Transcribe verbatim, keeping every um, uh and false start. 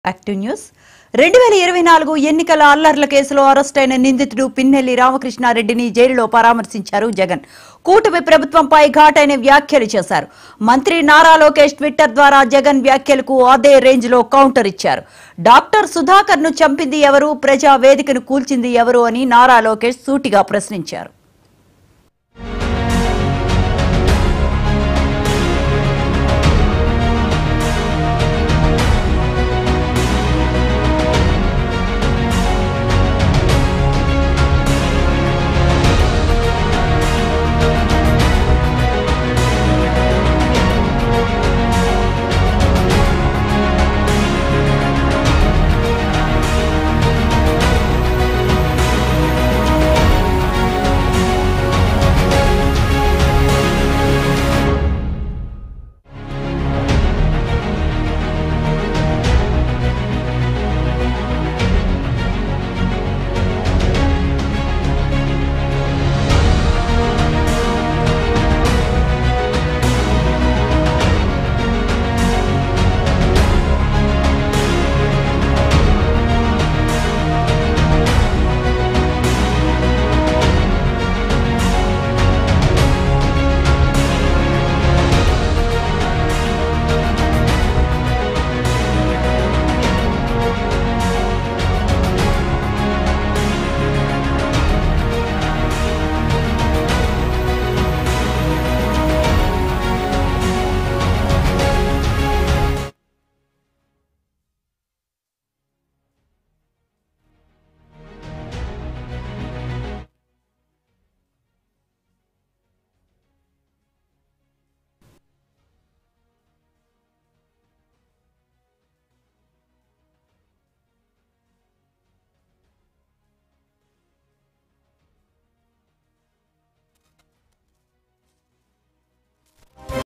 Active news రెండు వేల ఇరవై నాలుగు ఎన్నికల అల్లర్ల కేసులో అరెస్ట్ అయిన నిందితుడు పిన్నెల్లి రామకృష్ణారెడ్డిని జైలులో పరామర్శించారు జగన్. కూటమి ప్రభుత్వంపై ఘాటైన వ్యాఖ్యలు చేశారు. మంత్రి నారా లోకేష్ ట్విట్టర్ ద్వారా జగన్ వ్యాఖ్యలకు అదే రేంజ్ లో కౌంటర్ ఇచ్చారు. డాక్టర్ సుధాకర్ ను చంపింది ఎవరు, ప్రజా వేదికను కూల్చింది ఎవరు అని నారా లోకేష్ సూటిగా ప్రశ్నించారు.